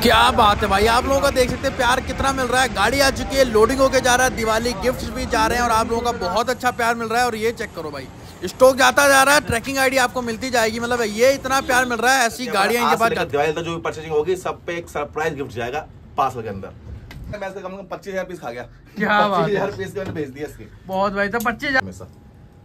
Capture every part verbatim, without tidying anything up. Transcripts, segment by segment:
क्या बात है भाई, आप लोगों का देख सकते हैं प्यार कितना मिल रहा है। गाड़ी आ चुकी है, लोडिंग होके जा रहा है, दिवाली गिफ्ट्स भी जा रहे हैं और आप लोगों का बहुत अच्छा प्यार मिल रहा है। और ये चेक करो भाई, स्टॉक जाता जा रहा है, ट्रैकिंग आईडी आपको मिलती जाएगी। मतलब ये इतना प्यार मिल रहा है, ऐसी गाड़ियां इनके पास। दिवाली तक जो भी परचेजिंग होगी सब पे एक सरप्राइज गिफ्ट जाएगा पार्सल के अंदर। मैं कम से कम पच्चीस हजार पीस खा गया। क्या बात है, हजार पीस के मैंने भेज दिया इसकी। बहुत भाई, तो पच्चीस हजार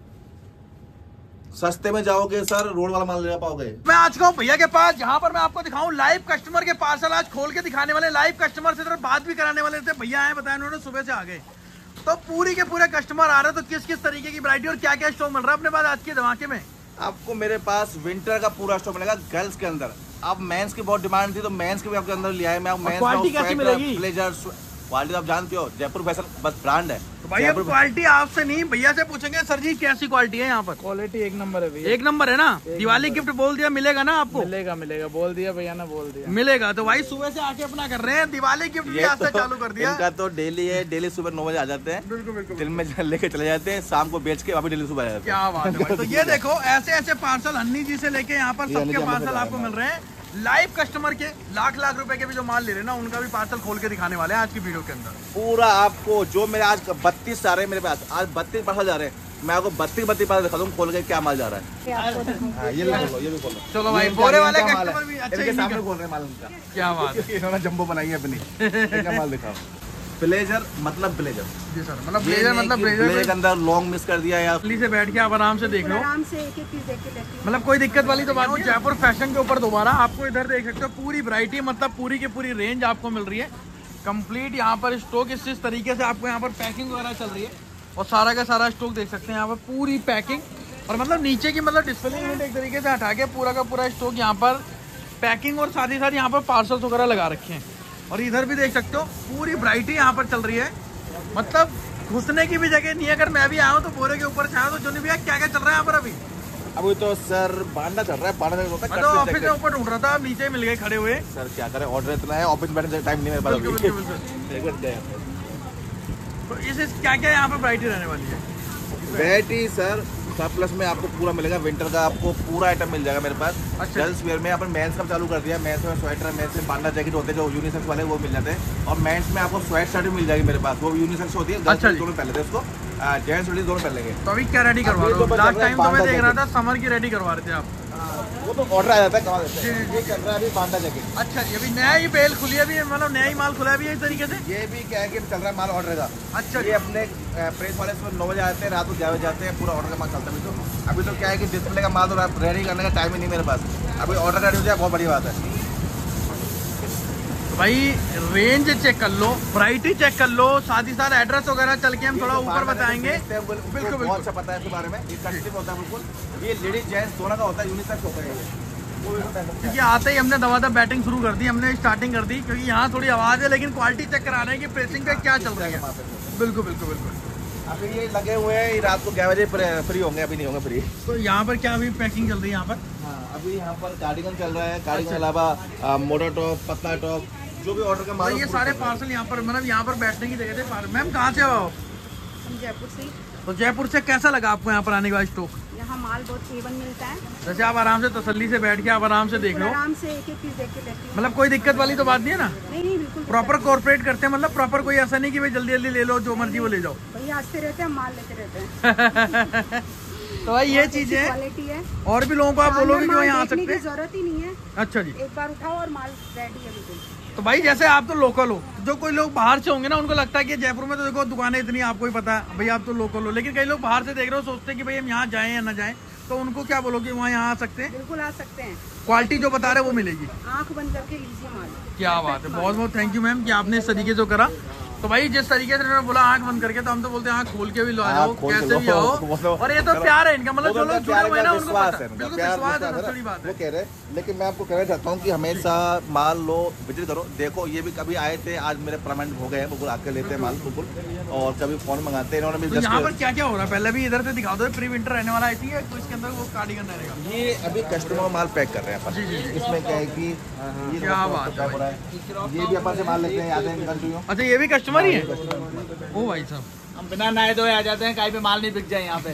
सस्ते में जाओगे सर, रोड वाला माल ले पाओगे। मैं आ चुका हूँ भैया के पास, जहाँ पर मैं आपको दिखाऊं लाइव कस्टमर के पार्सल आज खोल के दिखाने वाले, लाइव कस्टमर से तरफ बात भी कराने वाले थे। भैया आए, बताया उन्होंने सुबह से आ गए, तो पूरी के पूरे कस्टमर आ रहे हैं। तो किस किस तरीके की वैरायटी और क्या क्या स्टॉक मिल रहा है अपने पास आज के धमाके में? आपको मेरे पास विंटर का पूरा स्टॉक मिलेगा गर्ल्स के अंदर। अब मेंस की बहुत डिमांड थी तो मेंस के भी आपके अंदर लिया है मैं। क्वालिटी कैसी मिलेगी? ब्लेजर क्वालिटी आप जानते हो, जयपुर फैशन बस ब्रांड है। तो भाई अब क्वालिटी आपसे नहीं, भैया से पूछेंगे सर जी कैसी क्वालिटी है यहाँ पर? क्वालिटी एक नंबर है भैया, एक नंबर है ना। दिवाली गिफ्ट बोल दिया, मिलेगा ना आपको? मिलेगा मिलेगा बोल दिया भैया ना, बोल दिया मिलेगा। तो भाई सुबह से आके अपना कर रहे हैं, दिवाली गिफ्ट भी आज से चालू कर दिया। इनका तो डेली है, डेली सुबह नौ बजे आ जाते हैं, बिल्कुल बिल्कुल, दिन में लेके चले जाते हैं, शाम को बेच के वापस डेली सुबह आ जाते हैं। क्या बात है भाई। तो ये देखो ऐसे ऐसे पार्सल हन्नी जी से लेके यहाँ पर सबके पार्सल आपको मिल रहे हैं। लाइव कस्टमर के लाख लाख रुपए के भी जो माल ले रहे हैं ना, उनका भी पार्सल खोल के दिखाने वाले हैं आज की वीडियो के अंदर। पूरा आपको जो मेरे आज बत्तीस आ रहे हैं मेरे पास, आज बत्तीस पार्सल जा रहे हैं, मैं आपको बत्तीस बत्तीस पार्सल दिखा दूँ खोल के क्या माल जा रहा है। हाँ, ये भी खोलो, ये भी खोलो। चलो भाई, बोरे वाले कस्टमर भी अच्छे इनके सामने खोल रहे हैं माल उनका। क्या बात है, इन्होंने जंबो बनाई है अपनी। इनका माल दिखाओ। ब्लेजर मतलब ब्लेजर जी सर, मतलब ब्लेजर मतलब ब्लेजर के अंदर लॉन्ग मिस कर दिया यार। से बैठ के आप आराम से देख लो, आराम से एक एक पीस देख के लेती हूं। मतलब कोई दिक्कत वाली तो बात नहीं। जयपुर फैशन के ऊपर दोबारा आपको इधर देख सकते हो पूरी वैरायटी, मतलब पूरी की पूरी रेंज आपको मिल रही है कंप्लीट। यहाँ पर स्टॉक इस इस तरीके से आपको यहाँ पर पैकिंग वगैरह चल रही है और सारा का सारा स्टॉक देख सकते हैं यहाँ पर पूरी पैकिंग। और मतलब नीचे की मतलब डिस्प्ले यूनिट एक तरीके से हटा के पूरा का पूरा स्टॉक यहाँ पर पैकिंग और साथ ही साथ यहाँ पर पार्सल्स वगैरह लगा रखे हैं। और इधर भी देख सकते हो पूरी वैरायटी यहाँ पर चल रही है, मतलब घुसने की भी जगह नहीं है। अगर मैं भी आया हूँ तो बोरे के ऊपर से आया, तो जोनी भैया क्या क्या चल रहा है यहाँ पर अभी? अभी तो सर बांधा चल रहा है, बांधा होता है। तो ऑफिस के ऊपर ढूंढ रहा था, नीचे मिल गए खड़े हुए। सर क्या करें, ऑर्डर इतना है, ऑफिस बैठने टाइम नहीं मेरे पास। तो इस क्या क्या यहाँ पर वैरायटी रहने वाली है? वैरायटी सर सब प्लस में आपको पूरा मिलेगा। विंटर का आपको पूरा आइटम मिल जाएगा मेरे पास। अच्छा। गर्ल्स वेयर में अपन मेंस का चालू कर दिया। मेंस में स्वेटर, मेंस में बांधा जैकेट होते हैं जो यूनिसेक्स वाले, वो मिल जाते हैं। और मेंस में आपको स्वेट शर्ट भी मिल जाएगी मेरे पास, वो यूनिसेक्स होती है। अच्छा, दोनों पहले थे उसको, जेंट्स लेडीज दोनों पहले। तो अभी क्या रेडी करवा रहे हो? लास्ट टाइम तो मैं देख रहा था समर की रेडी करवा रहे थे आप। वो तो ऑर्डर आ जाता है, कमा देते हैं। ये चल रहा है अभी बांधा जैकेट। अच्छा जी, अभी नया ही बेल खुली है अभी, मतलब नया ही माल खुला है अभी इस तरीके से। ये भी क्या है कि चल रहा है माल ऑर्डर का। अच्छा, ये अपने प्रेस वाले सुबह नौ बजे आते हैं, रात को ग्यारह बजे जाते हैं, पूरा ऑर्डर का माल चलता है। तो अभी तो क्या है कि डिस्प्ले का माल तो रेडी करने का टाइम ही नहीं मेरे पास। अभी ऑर्डर रेडी हो जाए बहुत बड़ी बात है। भाई रेंज चेक कर लो, वैरायटी चेक कर लो, साथ ही साथ एड्रेस वगैरह चल के हम थोड़ा ऊपर बताएंगे। बिल्कुल बहुत अच्छा पता है इसके बारे में। ये कंस्ट्रक्टिव होता है बिल्कुल, ये लेडीज जेंट्स दोनों का होता है, यूनिसेक्स होता है। क्योंकि आते ही हमने दवा बैटिंग शुरू कर दी, हमने स्टार्टिंग कर दी, क्योंकि यहाँ थोड़ी आवाज है, लेकिन क्वालिटी चेक करा रहे हैं कि प्रेसिंग पे क्या चल रहा है। बिल्कुल बिल्कुल बिल्कुल। अभी ये लगे हुए हैं, रात को ग्यारह बजे फ्री होंगे, अभी नहीं होंगे फ्री। तो यहाँ पर क्या अभी पैकिंग चल रही है यहाँ पर? हाँ, अभी यहाँ पर कार्डिगन चल रहा है। कार्डिगन के अलावा मोटा टॉप, पतला टॉप, जो भी ऑर्डर का माल। ये सारे पार्सल यहाँ पर, मतलब यहाँ पर बैठने की जगह थे। मैम कहाँ से हो? जयपुर से। तो जयपुर से कैसा लगा आपको यहाँ पर आने के बाद स्टॉक? यहाँ माल बहुत सेवन मिलता है। जैसे आप आराम से तसल्ली से बैठ के आप आराम से देख लो, आराम से एक एक पीस देख के लेती हूँ। मतलब कोई दिक्कत वाली तो बात नहीं है ना? नहीं नहीं बिल्कुल प्रॉपर कॉर्पोरेट करते हैं, मतलब प्रॉपर कोई ऐसा नहीं कि भाई जल्दी जल्दी ले लो, जो मर्जी वो ले जाओ। भैया आते रहते हैं, माल लेते रहते हैं। तो भाई ये चीज है, क्वालिटी है। और भी लोगों को आप बोलोगे कि वो यहाँ आ सकते हैं, जरूरत ही नहीं है। अच्छा जी, एक बार उठाओ और माल रेडी है बिल्कुल। तो भाई जैसे आप तो लोकल हो, जो कोई लोग बाहर से होंगे ना, उनको लगता है कि जयपुर में तो देखो दुकानें इतनी, आपको ही पता है भाई, आप तो लोकल हो। लेकिन कई लोग बाहर से देख रहे हो, सोचते हैं कि भाई हम यहाँ जाएं या ना जाएं, तो उनको क्या बोलोगे वहाँ यहाँ आ सकते हैं? बिल्कुल आ सकते हैं, क्वालिटी जो बता रहे हैं वो मिलेगी। आंख बंद करके लीजिए माल। क्या बात है, बहुत बहुत थैंक यू मैम कि आपने इस तरीके से करा। तो भाई जिस तरीके से उन्होंने बोला आंख बंद करके, तो हम तो बोलते हैं आंख खोल के भी लो, आ जाओ कैसे भी आओ। और ये तो प्यार है इनका, मतलब जो लोग जुड़े हुए हैं ना उनको पता है, बिल्कुल विश्वास है, सबसे बड़ी बात है। वो कह रहे हैं, लेकिन मैं आपको कहना चाहता हूँ कि हमेशा माल लो, विजिट करो। देखो ये भी कभी आए थे, आज मेरे परमानेंट हो गए हैं, बिल्कुल आके लेते हैं माल बिल्कुल। और कभी फोन मंगाते हैं इन्होंने भी। यहाँ पर क्या क्या हो रहा है पहले भी इधर से दिखा दो। प्री विंटर रहने वाला आई थी, तो इसके अंदर वो कार्डिगन रहेगा। ये अभी कस्टमर माल पैक कर रहे हैं अपन। इसमें क्या है कि क्या बात है, ये भी अपन से माल लेते हैं, याद है? अच्छा ये भी कस्टमर ही है? ओ भाई साहब, हम बिना नहाए धोए आ जाते हैं, कहीं पे माल नहीं बिक जाए यहाँ पे।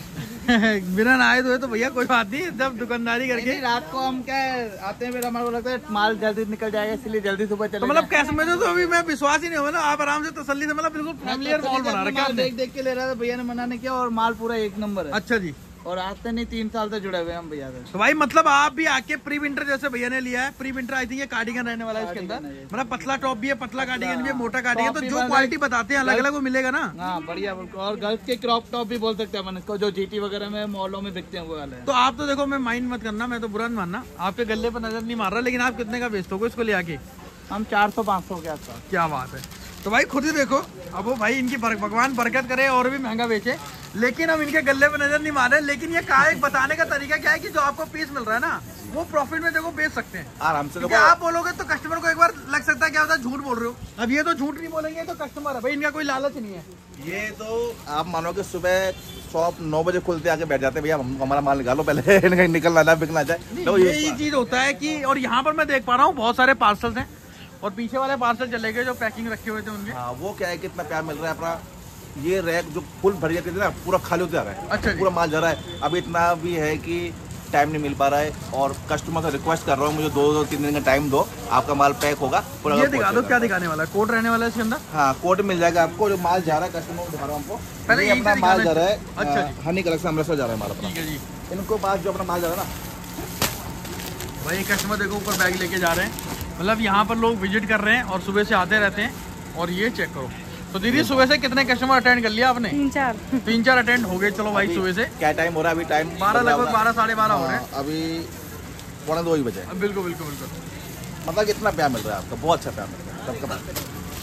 बिना नहाए धोए तो भैया कोई बात नहीं, जब दुकानदारी करके रात को हम क्या आते हैं, फिर हमारे को लगता है माल जल्दी निकल जाएगा, इसलिए जल्दी सुबह चले तो मतलब कैसे मुझे तो अभी मैं विश्वास ही नहीं हुआ ना, आप आराम से तसल्ली से मतलब बिल्कुल फैमिलियर माहौल बना रखा है। देख देख के ले रहा था, भैया ने मना नहीं किया और माल पूरा एक नंबर है। अच्छा जी। और आज से नहीं तीन साल से जुड़े हुए हम भैया से। तो भाई मतलब आप भी आके प्री विंटर जैसे भैया ने लिया है, प्री विंटर आई थिंक ये कार्डिगन रहने वाला है इसके अंदर, मतलब पतला टॉप भी है, पतला कार्डिगन भी है, मोटा कार्डिगन, तो जो क्वालिटी बताते हैं अलग अलग वो मिलेगा ना। हाँ बढ़िया बिल्कुल। और गर्ल्स के क्रॉप टॉप भी बोल सकते हैं अपन इसको, जो जीटी वगैरह में मॉलों में बिकते हैं वो वाले। तो आप तो देखो, मैं माइंड मत करना, मैं तो बुरा नहीं मानना, आपके गले पर नजर नहीं मार रहा, लेकिन आप कितने का बेचते हो इसको ले आके? हम चार सौ पाँच सौ के आसपास। क्या बात है। तो भाई खुद ही देखो, अब वो भाई इनकी बर, भगवान बरकत करे और भी महंगा बेचे, लेकिन हम इनके गले पे नजर नहीं मार रहे। लेकिन ये कहा एक बताने का तरीका क्या है कि जो आपको पीस मिल रहा है ना, वो प्रॉफिट में देखो बेच सकते हैं आराम से। क्योंकि आप बोलोगे तो कस्टमर को एक बार लग सकता है क्या होता है झूठ बोल रहे हो, अब ये तो झूठ नहीं बोलेंगे तो कस्टमर है भाई, इनका कोई लालच नहीं है। ये तो आप मानो कि सुबह शॉप नौ बजे खुलते आके बैठ जाते हैं, भैया हम हमारा माल निकालो पहले, कहीं निकलना जाए बिकना जाए। तो यही चीज होता है कि, और यहाँ पर मैं देख पा रहा हूँ बहुत सारे पार्सल्स हैं और पीछे वाले पार्सल चले गए जो पैकिंग रखे हुए थे उनके। हाँ वो क्या है, कितना प्यार मिल रहा है अपना, ये रैक जो फुल भर गया ना पूरा खाली होते जा रहा है। अच्छा पूरा माल जा रहा है। अब इतना भी है कि टाइम नहीं मिल पा रहा है और कस्टमर से रिक्वेस्ट कर रहा हूँ, मुझे दो दो तीन दिन का टाइम दो, आपका माल पैक होगा। ये दिखा दो क्या दिखाने वाला है, कोट रहने वाला है इसके अंदर। हाँ कोट मिल जाएगा आपको, जो माल जा रहा है कस्टमर को दिखा रहा हूँ आपको। पहले ये अपना माल जा रहा है। अच्छा जी। हनी कलेक्शन अमृतसर जा रहा है माल अपना। ठीक है जी। इनको पास जो अपना माल जा रहा है ना भाई, कस्टमर देखो ऊपर बैग लेके जा रहे हैं, मतलब यहाँ पर लोग विजिट कर रहे हैं और सुबह से आते रहते हैं। और ये चेक करो, तो दीदी सुबह से कितने कस्टमर अटेंड कर लिया आपने? तीन चार तीन चार अटेंड हो गए। चलो भाई सुबह से क्या टाइम हो रहा है अभी? टाइम बारह, लगभग बारह साढ़े बारह हो रहे हैं अभी, पौने दो ही बजे। बिल्कुल बिल्कुल बिल्कुल। मतलब कितना प्यार मिल रहा है आपका, बहुत अच्छा प्यार मिल रहा है सबका प्यार।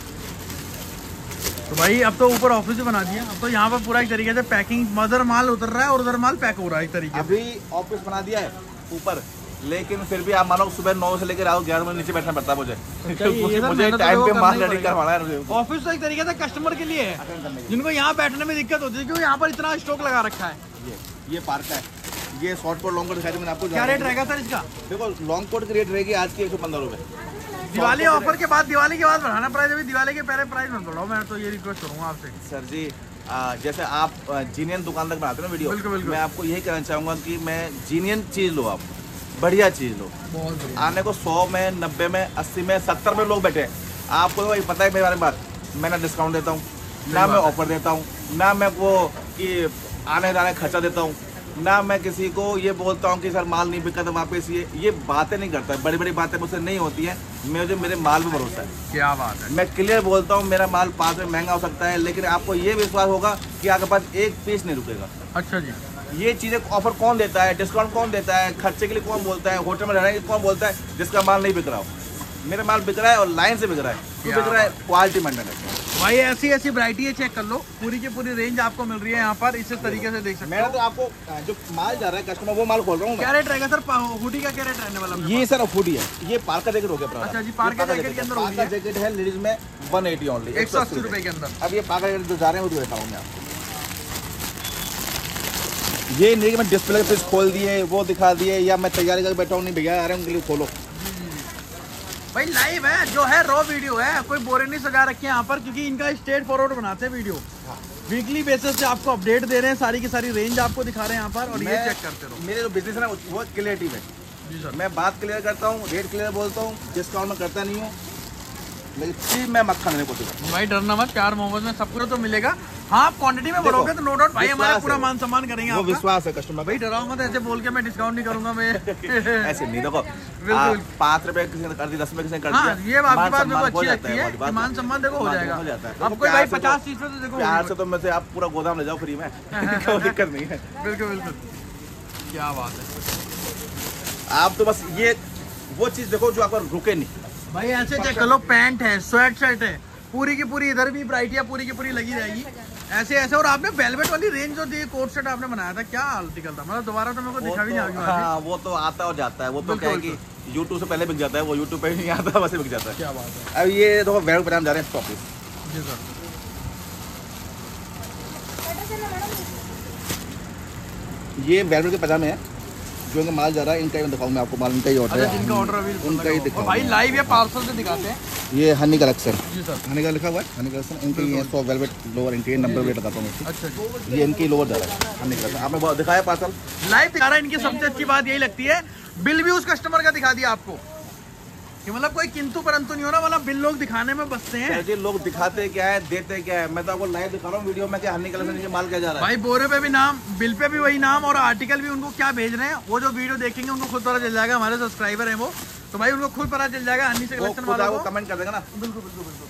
तो भाई अब तो ऊपर ऑफिस भी बना दिया, अब तो यहाँ पर पूरा एक तरीके से पैकिंग, मदर माल उतर रहा है और उधर माल पैक हो रहा है एक तरीके से। अभी ऑफिस बना दिया है ऊपर, लेकिन फिर भी आप मानो सुबह नौ से लेकर आओ ग्यारह बजे नीचे बैठना पड़ता है मुझे। ये मुझे टाइम पे माल रेडी करवाना है। ऑफिस तो एक तरीके से कस्टमर के लिए है, जिनको यहाँ बैठने में दिक्कत होती है क्योंकि यहाँ पर इतना स्टॉक लगा रखा है। ये ये पार्क है, ये शॉर्ट कोट लॉन्ग कोट दिखाई मैंने आपको। क्या रेट रहेगा सर इसका? देखो लॉन्ग कोट की रेट रहेगी आज की एक सौ पंद्रह रुपए। दिवाली ऑफर के बाद, दिवाली के बाद बढ़ाना प्राइस, अभी दिवाली के पहले प्राइस मत बढ़ाओ, मैं तो ये रिक्वेस्ट करूंगा आपसे। सर जी आ, जैसे आप जीनियन दुकान तक बनाते हो ना वीडियो, बिल्कुल, बिल्कुल। मैं आपको यही कहना चाहूँगा कि मैं जीनियन चीज़ लो, आप बढ़िया चीज़ लो। बहुत बढ़िया। आने को सौ में, नब्बे में, अस्सी में, सत्तर में लोग बैठे हैं। आपको तो पता है मेरे बारे में बात, मैं ना डिस्काउंट देता हूँ, ना मैं ऑफर देता हूँ, ना मैं वो कि आने जाने खर्चा देता हूँ, ना मैं किसी को ये बोलता हूँ कि सर माल नहीं बिका तो वापस ये ये बातें नहीं करता। बड़ी बड़ी बातें मुझसे नहीं होती हैं, मुझे मेरे माल पे भरोसा है। क्या बात है। मैं क्लियर बोलता हूँ, मेरा माल पाँच में महंगा हो सकता है, लेकिन आपको ये विश्वास होगा कि आपके पास एक पीस नहीं रुकेगा। अच्छा जी। ये चीज़ें ऑफर कौन देता है, डिस्काउंट कौन देता है, खर्चे के लिए कौन बोलता है, होटल में रहने के लिए कौन बोलता है, जिसका माल नहीं बिक रहा हो। मेरा माल बिक रहा है और लाइन से बिक रहा है, क्यों बिक रहा है? क्वालिटी मेंटेन है भाई। ऐसी ऐसी वैरायटी है, चेक कर लो, पूरी की पूरी रेंज आपको मिल रही है यहाँ पर, इस तरीके से देख सकते मैंने तो आपको जो माल जा रहा है कस्टमर वो माल खोल रहा हूँ। क्या रेट रहेगा सर? हुडी का क्या रेट रहने वाला? ये सर हुडी है, ये पार्का जैकेट हो गया। अच्छा जी, पार्का जैकेट के अंदर हो गया। जैकेट है लेडीज में वन एटी ओनली, एक सौ अस्सी रुपए के अंदर। अब ये पार्का जैकेट जो जा रहे हैं वो दिखा रहा हूँ मैं आपको। ये नहीं कि मैं डिस्प्ले पे खोल दिए वो दिखा दिए, या मैं तैयारी करके बैठा हूँ, नहीं भैया आ रहे हैं उनके लिए खोलो। भाई लाइव है, जो है रॉ वीडियो है, कोई बोरे नहीं सजा रखे यहाँ पर, क्योंकि इनका स्ट्रेट फॉरवर्ड बनाते हैं वीडियो। वीकली बेसिस से आपको अपडेट दे रहे हैं, सारी की सारी रेंज आपको दिखा रहे हैं यहाँ पर, और ये चेक करते रहो। मेरे जो बिजनेस है ना वो क्लियरिटी है जी सर। मैं बात क्लियर करता हूँ, रेट क्लियर बोलता हूँ, डिस्काउंट में करता नहीं हूँ, लेकिन चीज मैं मक्खन देने की कोशिश करता हूँ। भाई डरना मत, प्यार मोहब्बत में सब कुछ तो मिलेगा। हाँ आप क्वांटिटी में बढ़ोगे तो नो डाउट भाई हमारा पूरा मान सम्मान करेंगे। वो विश्वास है कस्टमर भाई डराओ मत, ऐसे बोल के मैं डिस्काउंट नहीं करूंगा मैं। ऐसे नहीं, देखो बिल्कुल। पाँच रुपए किसी ने कर दी, दस रुपए किसी ने कर हाँ दिया, ये आपकी बात मेरे को मान अच्छी सम्मान लगती हो है जाता कि मान सम्मान देखो हो मान जाएगा। हो जाता है। अब कोई भाई पचास चीज पे तो देखो प्यार से तो मैं से आप पूरा गोदाम ले जाओ फ्री में, कोई दिक्कत नहीं है। बिल्कुल बिल्कुल। क्या बात है। आप तो बस ये वो चीज देखो जो आपको रुके नहीं। भाई ऐसे चेक कर लो, पैंट है, स्वेट शर्ट है, पूरी की पूरी इधर भी वैरायटियां पूरी की पूरी लगी रहेगी ऐसे ऐसे। और आपने वेलवेट वाली रेंज जो दी, कोट सेट आपने बनाया था, क्या आर्टिकल था? मतलब दोबारा तो मेरे को दिखा भी नहीं आगे। हाँ वो तो आता और जाता है, वो तो क्या है कि यूट्यूब से पहले बिक जाता है, वो यूट्यूब पे नहीं आता वैसे बिक जाता है। क्या बात है। अब ये देखो वेलवेट पे हम जा रहे हैं स्टॉक। जी सर। ये वेलवेट के पजामे हैं, जो इनका माल जा रहा है इनका ही दिखाऊँ मैं आपको माल, इनका ही ऑर्डर अच्छा है, जिनका ऑर्डर अभी उनका ही दिखाऊँ भाई लाइव या पार्सल से दिखाते हैं। ये हनी कलेक्शन, जी सर, हनी का लिखा हुआ है, हनी कलेक्शन इनके ये सौ वेलवेट लोअर, इनके नंबर वेट लगाता हूँ मैं, अच्छा जी, ये इनकी लोअर जा रहा है हनी कलेक्शन। आपने बहुत दिखाया पार्सल लाइव दिखा रहा है। इनकी सबसे अच्छी बात यही लगती है, बिल भी उस कस्टमर का दिखा दिया आपको, कि मतलब कोई किंतु परंतु नहीं हो रहा, मतलब बिल लोग दिखाने में बसते हैं। जी लोग दिखाते क्या है, देते क्या है, मैं तो आपको लाइव दिखा रहा हूँ वीडियो में कि हनी कलेक्शन ये माल क्या जा रहा है। भाई बोरे पे भी नाम, बिल पे भी वही नाम, और आर्टिकल भी उनको क्या भेज रहे हैं, वो जो वीडियो देखेंगे उनको खुद पता चल जाएगा। हमारे सब्सक्राइबर हैं वो, तो भाई उनको खुद पता चल जाएगा हनी से कलेक्शन वाला को कमेंट कर देगा ना। बिल्कुल बिल्कुल बिल्कुल।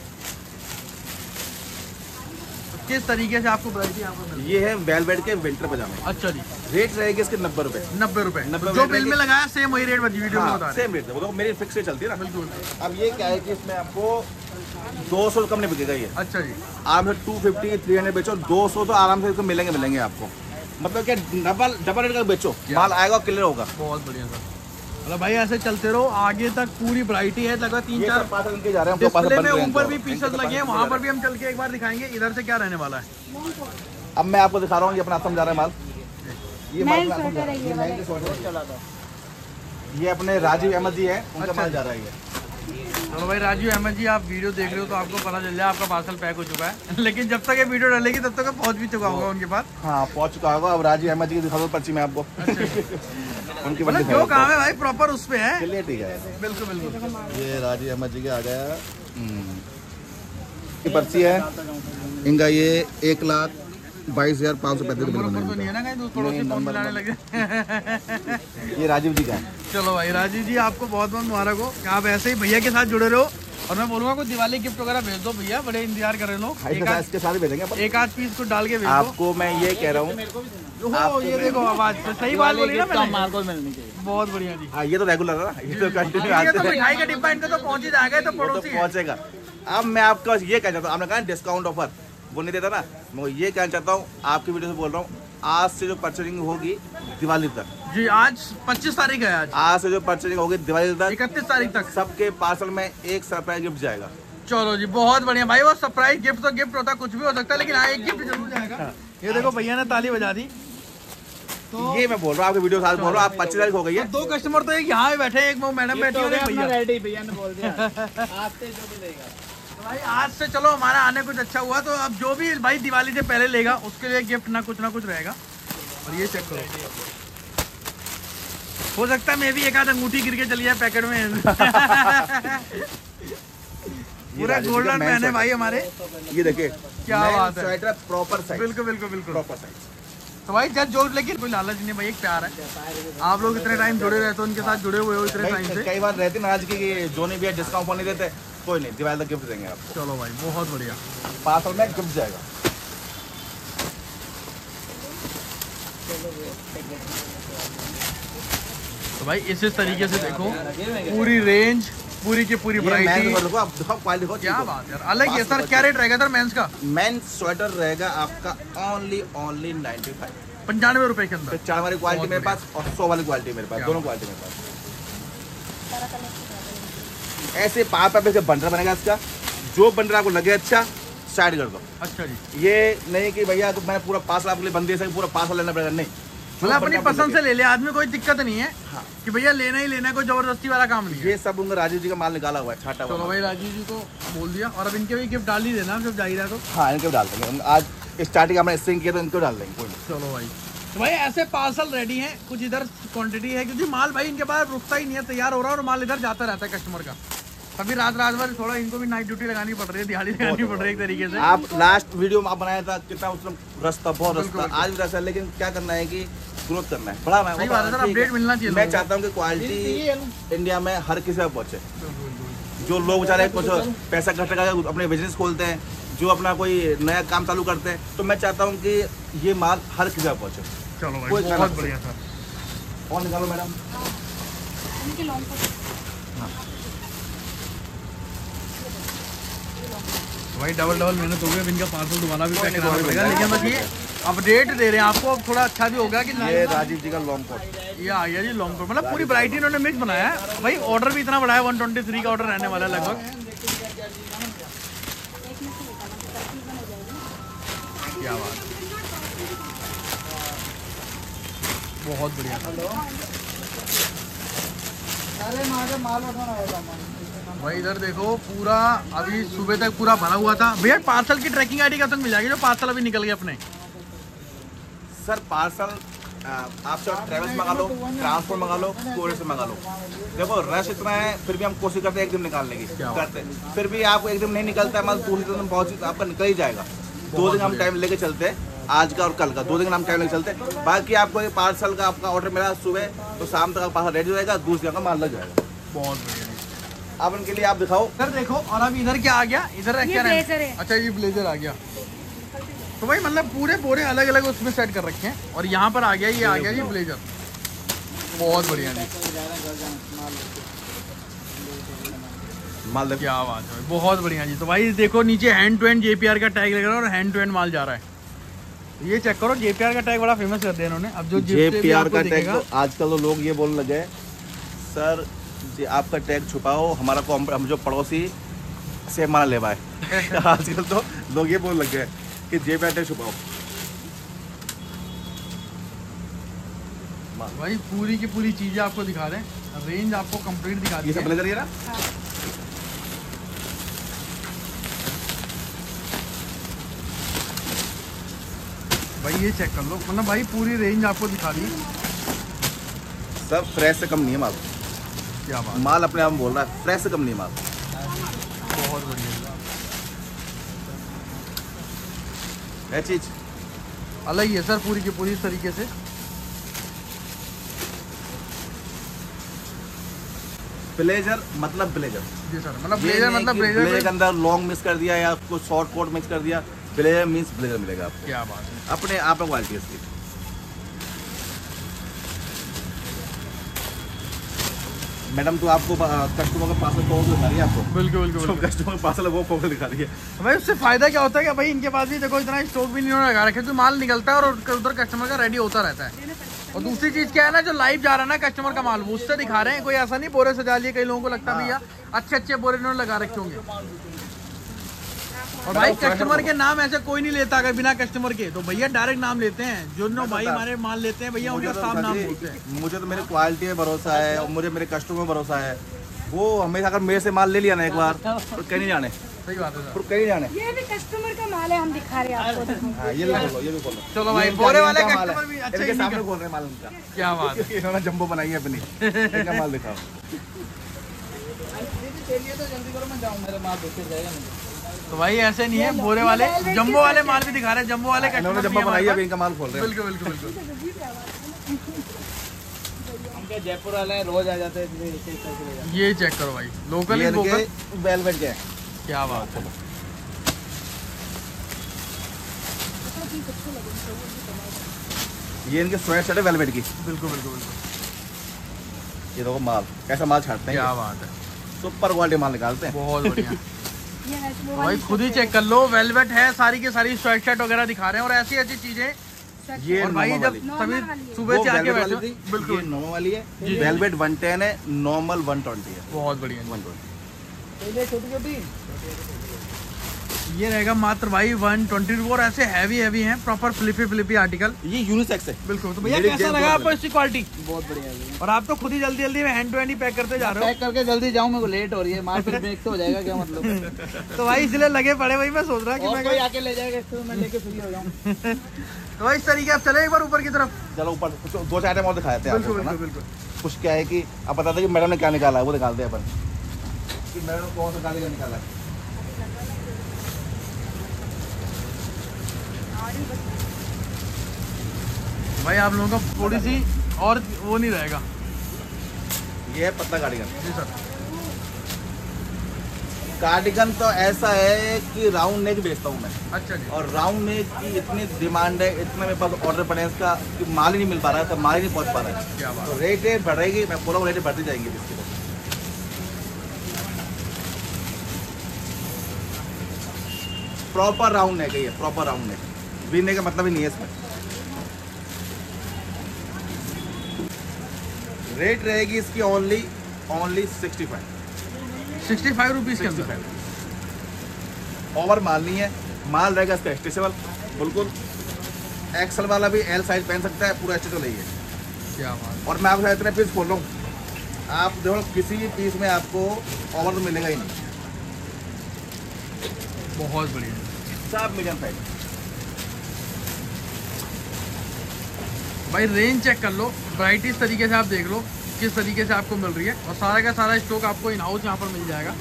किस तरीके से आपको वैरायटी यहाँ पर मिल रही है? ये है वेलवेट के विंटर पजामे। अच्छा जी, रेट रहेगी इसके नब्बे रुपए, नब्बे रुपए नब्बे जो रुपए बिल में की- लगाया सेम वही रेट वीडियो में बता रहे सेम रेट है, वो तो मेरी फिक्स से चलती है ना। बिल्कुल। अब ये क्या है कि इसमें आपको दो सौ कम नहीं बिकेगा ये, अच्छा जी, आराम से टू फिफ्टी थ्री हंड्रेड बेचो, दो सौ तो आराम से इसको मिलेंगे मिलेंगे आपको, मतलब क्या डबल डबल रेट का बेचो, माल आएगा क्लियर होगा। बहुत बढ़िया सर। मतलब भाई ऐसे चलते रहो आगे तक, पूरी वैरायटी है, लगभग तीन ये चार सब पार्सल इनके जा रहे हैं, हमको पार्सल डिस्प्ले बंद में करें ऊपर इनको। भी पीसेस इनके लगे हैं, पार्सल वहाँ जा पर रहे भी हम चल के एक बार दिखाएंगे इधर से क्या रहने वाला है। हैं। अब मैं आपको दिखा रहा हूँ, ये अपना असम जा रहा है माल, ये माल नैन अपना असम जा स्वेटर रहा है है, ये ये नैन के स्वेटर चला था। ये अपने राजीव अहमद जी है, उनका अच्छा माल जी। जा रहा है ये। चलो भाई राजीव अहमद जी, आप वीडियो देख रहे हो तो आपको पता चल जाए आपका पार्सल पैक हो चुका है। लेकिन जब तक ये वीडियो डलेगी तब तक पहुंच भी चुका होगा उनके पास। हाँ पहुंच चुका होगा। अब राजीव अहमद जी की दिखा दो पर्ची में आपको। उनकी मतलब जो काम है भाई प्रॉपर उस पे है। चलिए ठीक है, बिल्कुल बिल्कुल। ये राजीव अहमद जी के आ गया। ये पर्ची है इनका, ये एक लाख बाईस हजार पाँच सौ पैंतीस रुपये नंबर तो नहीं है ना कहीं तो पड़ोसी फोन मिलाने लगे। ये राजीव जी का है। चलो भाई राजीव जी आपको बहुत बहुत मुबारक हो, आप ऐसे ही भैया के साथ जुड़े रहो। और मैं बोलूंगा कोई दिवाली गिफ्ट वगैरह भेज दो भैया, बड़े इंतजार कर रहे लोग। एक आध इसके साथ ही भेजेंगे अपन। एक आध पीस को डाल के भेज दो। आपको मैं ये कह रहा हूँ, ओहो, ये देखो आवाज तो सही बात बोली ना मैंने। माल को मिलनी चाहिए। बहुत बढ़िया जी। हाँ ये तो रेगुलर है ना, ये तो कंटिन्यू ये आते तो हैं, मिठाई का डिब्बा इनका तो पहुंच ही जाएगा, ये तो वो तो पड़ोसी है। पहुंचेगा। अब मैं आपको ये कहना चाहता हूँ, आपने कहा डिस्काउंट ऑफर वो नहीं देता ना, मैं ये कहना चाहता हूँ आपकी वीडियो से बोल रहा हूँ, आज से जो परचेजिंग होगी दिवाली तक, जी आज पच्चीस तारीख है, आज आज से जो परचेजिंग होगी दिवाली तक, इकतीस तारीख तक सबके पार्सल में एक सरप्राइज गिफ्ट जाएगा। चलो जी बहुत बढ़िया भाई। वो सरप्राइज गिफ्ट तो गिफ्ट होता, कुछ भी हो सकता है, लेकिन हाँ एक गिफ्ट जरूर जाएगा। ये देखो भैया ने ताली बजा दी। तो ये मैं बोल रहा हूँ आपकी वीडियो साथ बोल रहा हूँ, आप पच्चीस तारीख हो गई है। दो कस्टमर तो एक यहाँ बैठे हैं, एक वो मैडम बैठी है और एक भैया। रेडी भैया ने बोल दिया आज से जो भी लेगा। तो भाई आज से चलो हमारा आने कुछ अच्छा हुआ, तो अब जो भी भाई दिवाली से पहले लेगा उसके लिए गिफ्ट ना कुछ ना कुछ रहेगा। और ये चेक करो, हो सकता है मैं भी एक आध अंगूठी गिर के चली जाए पैकेट में। पूरा गोल्डन पहने भाई हमारे। ये देखिए क्या बात है। स्वेटर प्रॉपर साइज, बिल्कुल बिल्कुल बिल्कुल प्रॉपर साइज। तो भाई जज जो, लेकिन कोई लालच नहीं भाई, एक प्यार है। आप लोग इतने टाइम जुड़े रहते हो उनके साथ, जुड़े हुए हो इतने टाइम से। कई बार रहती ना आज की जो नहीं भी डिस्काउंट नहीं देते, कोई नहीं, दिवाली तक गिफ्ट देंगे आपको। चलो भाई बहुत बढ़िया। पार्सल में गिफ्ट जाएगा। तो भाई इस इस तरीके से देखो पूरी रेंज, पूरी की पूरी वैरायटी। देखो आप दिखाओ क्वालिटी देखो। क्या बात है यार, अलग है सर। क्या रेट रहेगा सर मेंस का? मेंस स्वेटर रहेगा आपका ओनली ओनली नाइन्टी फाइव, पंचानवे रुपए के अंदर। चार वाली क्वालिटी मेरे पास और सौ वाली क्वालिटी मेरे पास, क्या दोनों क्वालिटी मेरे पास। ऐसे पाँच पैसे का बंडल बनेगा इसका, जो बंडल आपको लगे अच्छा साइड कर दो। अच्छा जी, ये नहीं कि भैया तो मैंने पूरा पास आपके लिए बंद दे सके, पूरा पास लेना पड़ेगा, नहीं। मतलब अपनी पसंद से ले ले आदमी, कोई दिक्कत नहीं है। हाँ। कि भैया लेना ही लेना है, कोई जबरदस्ती वाला काम नहीं है। ये सब उनका राजीव जी का माल निकाला हुआ है, छाटा हुआ। चलो भाई राजीव जी को बोल दिया, और अब इनके भी गिफ्ट डाल ही देना जब जा ही रहा है तो। हाँ इनको डाल देंगे, हम आज स्टार्टिंग हमने इससे किया तो इनको डाल देंगे, कोई नहीं। चलो भाई, तो भाई ऐसे पार्सल रेडी हैं, कुछ इधर क्वांटिटी है क्योंकि माल भाई इनके पास रुकता ही नहीं है, तैयार हो रहा है और माल इधर जाता रहता है कस्टमर का। तभी रात रात भर थोड़ा इनको भी नाइट ड्यूटी लगानी पड़ रही है, दिहाड़ी लगानी पड़ रही है एक तरीके से। आप लास्ट वीडियो में आप बनाया था कितना उसमें रस्ता, बहुत रस्ता, आज भी रस्ता है, लेकिन क्या करना है कि ग्रोथ करना है, बड़ा सही बात है सर, अपडेट मिलना चाहिए। मैं चाहता हूँ कि क्वालिटी इंडिया में हर किसी तक पहुँचे। जो लोग बेचारे कुछ पैसा इकट्ठा करके अपने बिजनेस खोलते हैं, जो अपना कोई नया काम चालू करते हैं, तो मैं चाहता हूँ कि ये माल हर किसी तक पहुँचे। चलो भाई कोई बहुत बढ़िया सर। और निकालो मैडम। भाई डबल डबल मेहनत हो गई, अब इनका पार्सल दोबारा भी पैक कराना पड़ेगा, लेकिन बस ये अपडेट दे रहे हैं आपको, अब थोड़ा अच्छा भी होगा कि ये राजीव जी का लॉन्ग कोट, ये आ गया जी लॉन्ग कोट। मतलब पूरी वैरायटी इन्होंने मिक्स बनाया है भाई। ऑर्डर भी इतना बड़ा है, वन ट्वेंटी थ्री का ऑर्डर रहने वाला है लगभग। क्या बात, बहुत बढ़िया। अरे माल माल उठाना होगा। भाई इधर देखो पूरा अभी सुबह तक पूरा भरा हुआ था। भैया पार्सल की ट्रैकिंग आईडी कब तक मिल जाएगी जो पार्सल अभी निकल गए अपने? सर पार्सल आप चाहे ट्रेवल्स मंगा लो, ट्रांसपोर्ट मंगा लो, कोरियर से मंगा लो। देखो रश इतना है, फिर भी हम कोशिश करते हैं एक दिन निकालने की करते हैं। फिर भी आपको एक दिन नहीं निकलता है, मतलब दूसरे दिन पहुँच आपका निकल ही जाएगा। दो दिन हम टाइम लेके चलते हैं, आज का और कल का, दो दिन हम टाइम लेके चलते हैं। बाकी आपको पार्सल का आपका ऑर्डर मिला सुबह तो शाम तक पार्सल रेडी हो जाएगा, दूसरे का माल लग जाएगा। बहुत बढ़िया। अब उनके लिए आप दिखाओ। इधर देखो, और अब इधर क्या आ गया? इधर क्या ब्लेजर है। अच्छा ये ब्लेजर आ गया। तो भाई मतलब पूरे पूरे अलग अलग उसमें सेट कर रखे हैं। और यहाँ पर आ गया, ये आ गया जी ब्लेजर। बहुत बढ़िया जी, माल देखो। क्या बात है, बहुत बढ़िया जी। तो भाई देखो नीचे हैंड टू हैंड जेपीआर का टैग लग रहा है और हैंड टू हैंड माल जा रहा है। ये चेक करो, जेपीआर का टैग बड़ा फेमस कर दिया इन्होंने। अब जो जेपीआर का टैग तो आजकल तो लोग ये बोलने लगे सर जी आपका टैग छुपाओ, हमारा हम जो पड़ोसी से माल लेवा है। आजकल तो लोग ये बोलने लगे कि जेपीआर टैग छुपाओ। भाई पूरी की पूरी चीजें आपको दिखा दें, रेंज आपको कंप्लीट दिखा दी ये सब है। ब्लेजर ये ना भाई ये चेक कर लो, मतलब भाई पूरी रेंज आपको दिखा दी। सब फ्रेश से कम नहीं है माल। क्या बात, माल अपने आप बोल रहा है फ्रेश से कम नहीं है माल। बहुत बढ़िया। ये चीज अलग ही है सर पूरी की पूरी तरीके से। ब्लेजर मतलब ब्लेजर जी सर, मतलब ब्लेजर मतलब ब्लेजर ब्लेजर के अंदर लॉन्ग मिक्स कर दिया या कुछ शॉर्ट कोट मिक्स कर दिया, ब्लेजर मींस ब्लेजर मिलेगा आपको। क्या बात है। अपने आप में क्वालिटी है इसकी। मैडम तो आपको कस्टमर का पार्सल फोटो दिखा रही है आपको। बिल्कुल बिल्कुल बिल्कुल। कस्टमर का पार्सल वो फोटो दिखा रही है। भाई उससे फायदा क्या होता है कि भाई इनके पास भी देखो इतना स्टॉक भी नहीं लगा रखे, तो माल निकलता है और उधर कस्टमर का रेडी होता रहता है। और दूसरी चीज क्या है ना, जो लाइव जा रहा है ना कस्टमर का माल, वो उससे दिखा रहे हैं। कोई ऐसा नहीं बोरे सजा लिए, कई लोगों को लगता भैया अच्छे अच्छे बोरे इन्होंने लगा रखे होंगे। और भाई कस्टमर के नाम ऐसे कोई नहीं लेता अगर बिना कस्टमर के, तो भैया डायरेक्ट नाम लेते हैं। जो नो भाई हमारे माल लेते हैं भैया उनका साफ नाम बोलते हैं। मुझे तो मेरी क्वालिटी में भरोसा है और मुझे मेरे कस्टमर में भरोसा है। वो हमेशा अगर मेरे से माल ले लिया ना एक बार तो कहीं नहीं जाने। सही बात है फिर कहीं जाने। ये भी कस्टमर का माल है, हम दिखा रहे हैं आपको। हाँ ये भी बोलो, ये भी बोलो। चलो भाई बोरे वाले कस्टमर भी अच्छा ही सामने बोल रहे हैं माल उनका। क्या बात है। इन्होंने जंबो बनाई है अपनी, इनका माल दिखाओ। तो जल्दी करो, मैं जाऊँ, मेरे माल बेचे जाएगा नहीं। तो भाई ऐसे नहीं है, बोरे वाले जंबो वाले माल भी दिखा रहे हैं। जंबो वाले इन्होंने कस्टमर जंबो बनाई है, अभी इनका माल खोल रहे हैं। बिल्कुल बिल्कुल बिल्कुल। हम क्या जयपुर वाले हैं, रोज आ जाते हैं। ये चेक करो भाई, लोकल ही लोकल। वेलवेट के क्या बात है। ये इनके स्वेट शर्ट है वेलवेट की। बिल्कुल बिल्कुल बिल्कुल। ये देखो माल कैसा माल छाटते हैं। क्या बात है, सुपर क्वालिटी माल निकालते हैं। बहुत बढ़िया। ये है वो भाई वाली खुद ही चेक कर लो, वेलवेट है, सारी की सारी स्वेट शर्ट वगैरह दिखा रहे हैं और ऐसी ऐसी चीजें। ये और भाई normal जब वाली। सभी Normal वाली है। सुबह वो से आके velvet बैठे वाली थी, बिल्कुल ये नॉर्मल वाली है। जी। वेलवेट वन टेन है, नॉर्मल वन ट्वेंटी है। बहुत बढ़िया। वन ट्वेंटी पहले छोटी छोटी ये रहेगा मात्र भाई वन ट्वेंटी और ऐसे हैवी हैवी हैं, प्रॉपर फ्लिपी फ्लिपी आर्टिकल। ये यूनिसेक्स है। बिल्कुल। तो भैया मेरी कैसा जेब लगा बहुत आपको इसकी क्वालिटी? बहुत बढ़िया है। और आप तो खुद ही जल्दी जल्दी में हैंड टू हैंड ही पैक करते जा रहे पैक करके जल्दी जाऊँ, मेरे को लेट हो रही है, माल फिर मेक तो हो जाएगा क्या मतलब। हो। तो भाई इसलिए लगे पड़े भाई, मैं सोच रहा कि और मैं कोई आके ले जाएगा इसको, मैं लेके फ्री हो जाऊँ। तो भाई इस तरीके आप चले एक बार ऊपर की तरफ। चलो ऊपर कुछ दो चार आइटम और दिखाए थे बिल्कुल आपको ना। बिल्कुल बिल्कुल। कुछ क्या है कि अब बता दें कि मैडम ने क्या निकाला है, वो निकालते हैं अपन कि मैडम ने कौन सा गाड़ी का निकाला है। भाई आप लोगों का थोड़ी सी और वो नहीं रहेगा। ये है पतला कार्डिगन। जी सर। कार्डिगन तो ऐसा है कि राउंड नेक बेचता हूँ मैं, अच्छा जी। और राउंड नेक की इतनी डिमांड है, इतना मेरे पास ऑर्डर पड़े हैं इसका कि माल ही नहीं मिल पा रहा है, तो माल ही नहीं पहुँच पा रहा है। क्या बात तो रेट रेट बढ़ेगी, मैं पूरा रेट बढ़ती जाएंगी इसकी। तो प्रॉपर राउंड नेक है ये, proper round neck. V neck का मतलब ही नहीं है इसमें। रेट रहेगी इसकी only only sixty five sixty five rupees के अंदर। ओवर माल नहीं है, माल रहेगा इसका स्ट्रेचेबल बिल्कुल। एक्सल वाला भी एल साइज पहन सकता है, पूरा स्ट्रेचेबल है ये। क्या बात। और मैं आपको इतने पीस खोल रहा हूँ, आप देखो किसी भी पीस में आपको ओवर तो मिलेगा ही नहीं। बहुत बढ़िया, सब मीडियम साइज। भाई रेंज चेक कर लो, वैरायटी इस तरीके से आप देख लो किस तरीके से आपको मिल रही है, और सारा का सारा स्टॉक आपको इन हाउस यहाँ पर मिल जाएगा।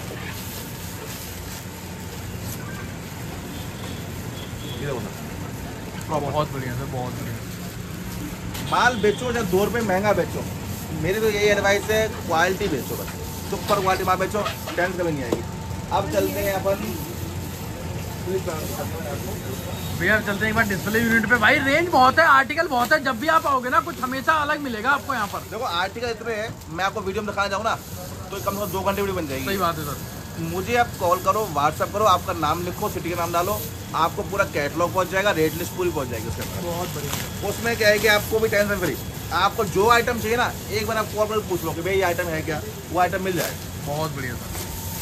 ये देखो सर, बहुत बढ़िया सर, बहुत बढ़िया। माल बेचो चाहे दो रुपये महंगा बेचो, मेरी तो यही एडवाइस है, क्वालिटी बेचो बस। सुपर क्वालिटी माल बेचो, टेंशन कभी नहीं आएगी। अब चलते हैं अपन भैया, चलते हैं एक बार डिस्प्ले यूनिट पे। भाई रेंज बहुत है, आर्टिकल बहुत है, जब भी आप आओगे ना कुछ हमेशा अलग मिलेगा आपको यहाँ पर। देखो आर्टिकल इतने हैं, मैं आपको वीडियो में दिखाना चाहूँ ना तो कम से कम दो घंटे वीडियो बन जाएगी। सही बात है सर। मुझे आप कॉल करो, व्हाट्सअप करो, आपका नाम लिखो, सिटी का नाम डालो, आपको पूरा कैटलॉग पहुंच जाएगा, रेट लिस्ट पूरी पहुंच जाएगी उसके अंदर। बहुत बढ़िया। उसमें क्या है कि आपको भी टेंशन फ्री, आपको जो आइटम चाहिए ना एक बार आप कॉल करके पूछ लो कि भाई ये आइटम है क्या, वो आइटम मिल जाएगा। बहुत बढ़िया सर।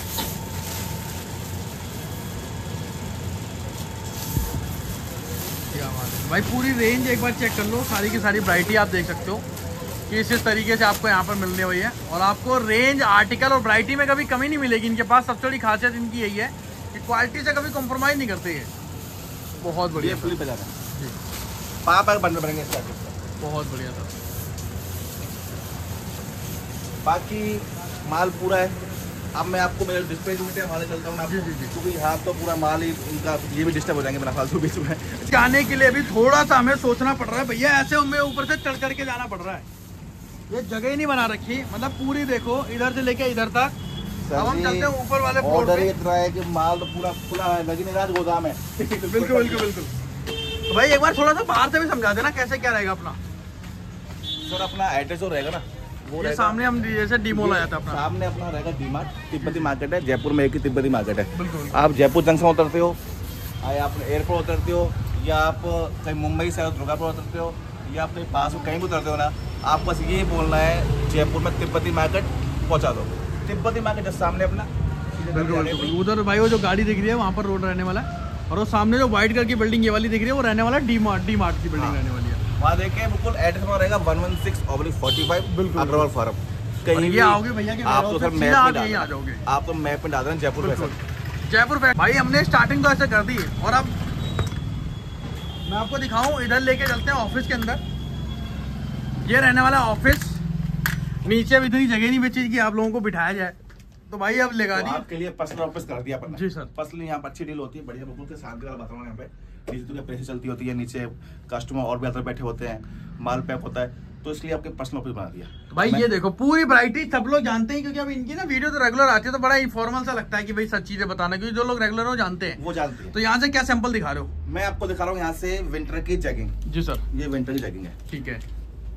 क्या बात है भाई, पूरी रेंज एक बार चेक कर लो, सारी की सारी वैरायटी आप देख सकते हो कि इस तरीके से आपको यहाँ पर मिलने हुई है, और आपको रेंज, आर्टिकल और वैरायटी में कभी कमी नहीं मिलेगी। इनके पास सबसे बड़ी खासियत इनकी यही है कि क्वालिटी से कभी कॉम्प्रोमाइज़ नहीं करते ये। बहुत बढ़िया फुली पे जाना जी, पाप आगे बनने पड़ेंगे इसका। बहुत बढ़िया सर। बाकी माल पूरा है। अब मैं आपको मेरे डिस्प्ले यूनिट है, चलता हूँ जी जी जी, क्योंकि यहाँ तो पूरा माल ही इनका, ये भी डिस्टर्ब हो जाएंगे मेरा फालतू बीच में। जाने के लिए भी थोड़ा सा हमें सोचना पड़ रहा है भैया, ऐसे हमें ऊपर से चढ़ करके जाना पड़ रहा है, ये जगह ही नहीं बना रखी। मतलब पूरी देखो इधर से लेके इधर तक। अब हम चलते हैं ऊपर वाले फ्लोर ऑर्डर पे। इतना है कि माल तो पूरा खुला है, लगी नहीं राज गोदाम है। बिल्कुल बिल्कुल बिल्कुल। तो भाई एक बार थोड़ा सा बाहर से भी समझा देना कैसे क्या रहेगा अपना। सर अपना एड्रेस जो रहेगा ना वो ये सामने हम जैसे डी मॉल आया था अपना, सामने अपना रहेगा डी मार्ट, तिब्बती मार्केट है जयपुर में, एक ही तिब्बती मार्केट है। बिल्कुल। आप जयपुर जंक्शन उतरते हो, या आप एयरपोर्ट उतरते हो, या आप कहीं मुंबई से दुर्गापुर उतरते हो, या आप कहीं पास में कहीं भी उतरते हो ना, आप बस यही बोलना है जयपुर में तिब्बती मार्केट पहुंचा दो। तिब्बती मार्केट जब सामने अपना उधर भाई वो जो गाड़ी दिख रही है वहाँ पर रोड रहने वाला है, और वो सामने जो व्हाइट कलर की बिल्डिंग ये वाली दिख रही है वो रहने वाला डी मार्ट, डी मार्ट की बिल्डिंग रहने वाली है। वहाँ देखें बिल्कुल एड्रेस में रहेगा one one six oblique forty five बिल्कुल अग्रवाल फार्म। कहीं भी आओगे भैया के आप तो सर मैप आ में डाल आ जाओगे, आप तो मैप में डाल रहे हैं जयपुर में। जयपुर पे भाई हमने स्टार्टिंग तो ऐसे कर दी, और अब मैं आपको दिखाऊं, इधर लेके चलते हैं ऑफिस के अंदर। ये रहने वाला ऑफिस, नीचे अब इतनी जगह नहीं बची कि आप लोगों को बिठाया जाए, तो भाई अब लगा दी आपके लिए पर्सनल ऑफिस कर दिया अपन ने। जी सर। पर्सनली यहाँ पर अच्छी डील होती है, बढ़िया बिल्कुल के शांति वाला वातावरण यहाँ पे, नीचे तो पैसे चलती होती है, नीचे कस्टमर और भी अंदर बैठे होते हैं, माल पैक होता है, तो इसलिए आपके पर्सनल ऑफिस बना दिया। तो भाई ये देखो पूरी वैरायटी सब लोग जानते हैं, क्योंकि अब इनकी ना वीडियो तो रेगुलर आती है, तो बड़ा इनफॉर्मल सा लगता है कि भाई सच चीजें बताना, क्योंकि जो लोग रेगुलर हो जानते हैं वो जानते हैं। तो यहाँ से क्या सैंपल दिखा रहे हो? मैं आपको दिखा रहा हूँ यहाँ से विंटर की जैगिंग। जी सर। ये विंटर की जैगिंग है। ठीक है।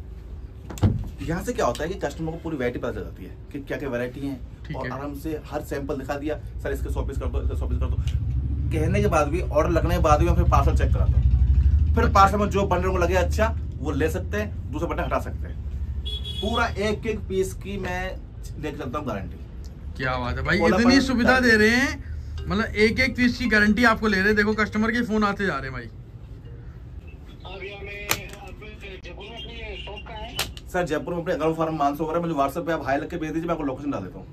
यहाँ से क्या होता है कि कस्टमर को पूरी वैरायटी पता चल जाती है कि क्या क्या वैरायटी है, और है। आराम से हर सैंपल दिखा दिया, सर इसके सौ पीस कर दो, इसके सौ पीस कर दो, कहने के बाद भी, ऑर्डर लगने के बाद भी मैं फिर पार्सल चेक कराता हूँ। फिर पार्सल में जो बंडल को लगे अच्छा वो ले सकते हैं, दूसरा बटन हटा सकते हैं। पूरा एक एक पीस की मैं देख सकता हूँ गारंटी। क्या बात है भाई, इतनी सुविधा दे रहे हैं, मतलब एक एक पीस की गारंटी आपको ले रहे हैं। देखो कस्टमर के फोन आते जा रहे हैं भाई। सर जयपुर में अपने अग्रवाल फार्म मानसो वगैरह, मुझे व्हाट्सएप पे आप हाई लग के भेज दीजिए, मैं आपको लोकेशन डाल देता हूँ।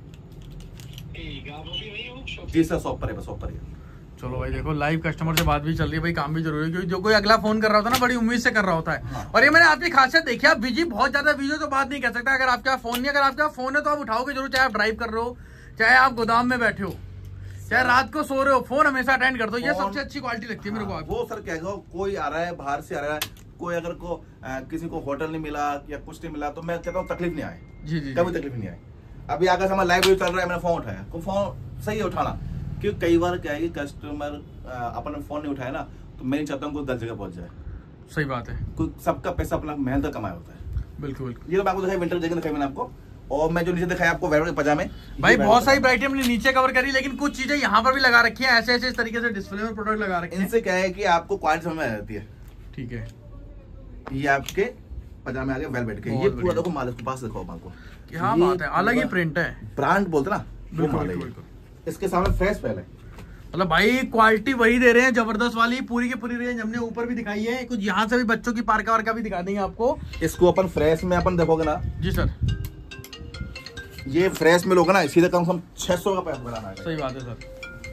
जी सर, शॉप पर है, शॉप पर है। चलो भाई देखो लाइव कस्टमर से बात भी चल रही है भाई, काम भी जरूरी है, क्योंकि जो कोई अगला फोन कर रहा होता है ना बड़ी उम्मीद से कर रहा होता है। हाँ। और ये मैंने आपकी खासियत देखी, आप बिजी बहुत ज्यादा बिजी हो तो बात नहीं कर सकता। अगर आपका फोन नहीं, अगर आपका फोन है तो आप उठाओगे जरूर, चाहे आप ड्राइव कर रहे हो, चाहे आप गोदाम में बैठे हो, चाहे रात को सो रहे हो, फोन हमेशा अटेंड कर दो। ये सबसे अच्छी क्वालिटी लगती है मेरे को। वो सर क्या कोई आ रहा है बाहर से आ रहा है, कोई अगर को आ, किसी को होटल नहीं मिला या कुछ नहीं मिला, तो मैं कहता हूँ तकलीफ नहीं आए। जी जी, कभी तकलीफ नहीं आई। अभी आकर हमारा लाइव चल रहा है, मैंने फोन उठाया, तो फोन सही है उठाना, क्योंकि कई बार क्या है कि कस्टमर अपना फोन नहीं उठाया ना, तो मैं नहीं चाहता हूँ कोई गलत जगह पहुंच जाए। सही बात है, कोई सबका पैसा अपना मेहनत कमाया होता है। बिल्कुल बिल्कुल। ये तो मैं आपको दिखाई विंटर जगह दिखाई मैंने आपको, और मैं जो नीचे दिखाया आपको वेयर के पजामे, भाई बहुत सारी वैरायटी हमने नीचे कवर करी, लेकिन कुछ चीजें यहाँ पर भी लगा रखी है, ऐसे ऐसे इस तरीके से डिस्प्ले में प्रोडक्ट लगा रखे हैं। इनसे क्या है कि आपको क्वालिटी समझ में आ जाती है। ठीक है, ये आपके पजामे आ गए वेलवेट के, ये पूरा देखो माल, इसके पास देखो माल को, क्या बात है, अलग ही प्रिंट है, ब्रांड बोलते ना वो माल है। इसके सामने फ्रेश पहले, मतलब भाई क्वालिटी वही दे रहे हैं, जबरदस्त वाली। पूरी की पूरी रेंज हमने ऊपर भी दिखाई है, कुछ यहाँ से भी बच्चों की पार्का वार्का भी दिखा देंगे आपको। इसको अपन फ्रेश में अपन देखोगे ना। जी सर। ये फ्रेश में लोग ना सीधे कम से कम छह सौ का पैक बनाना है। सही बात है सर।